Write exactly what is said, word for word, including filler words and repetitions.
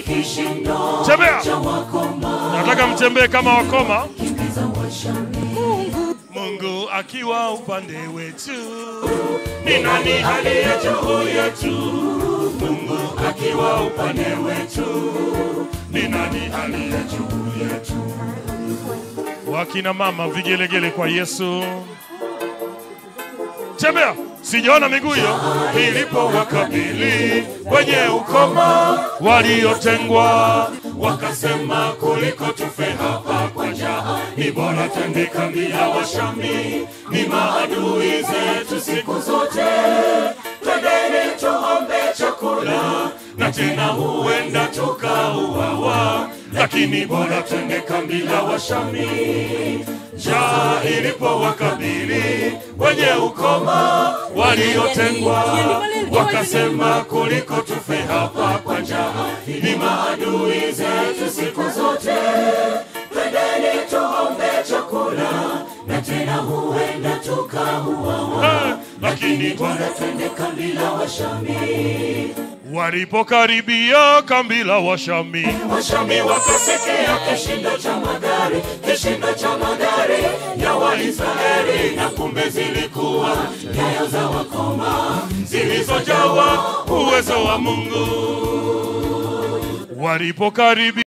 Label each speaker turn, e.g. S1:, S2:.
S1: kishindo
S2: Tembea.
S1: cha wakoma.
S2: Nataka mtembee kama wakoma.
S1: Kimbiza Washami.
S2: Mungu akiwa upande wetu,
S1: Ni nani aliye juu yetu? Mungu akiwa upande wetu. Ni nani aliye juu yetu?
S2: wakina mama vigelegele kwa Yesu. Tembea. Sijaona miguu hiyo. Ilipo wakabili wenye ukoma waliotengwa,
S1: Wakasema kuliko tufe hapa kwa njaa, ni bora twende kambi ya Washami. Ni maadui zetu siku zote, twendeni tuombe chakula, na tena huenda tukauawa, lakini bora twende kambi la Washami. Njaa ilipo wakabili wenye ukoma waliotengwa, wakasema kuliko tufe hapa kwa njaa, ni maadui zetu siku zote, twendeni tuombe chakula, na tena huenda tukauawa, lakini bora twende kambi la Washami.
S2: Walipokaribia kambi la Washami,
S1: Washami wakasikia kishindo cha magari, kishindo cha magari ya Waisraeli, na kumbe zilikuwa nyayo za wakoma zilizojawa uwezo wa Mungu.
S2: walipokaribia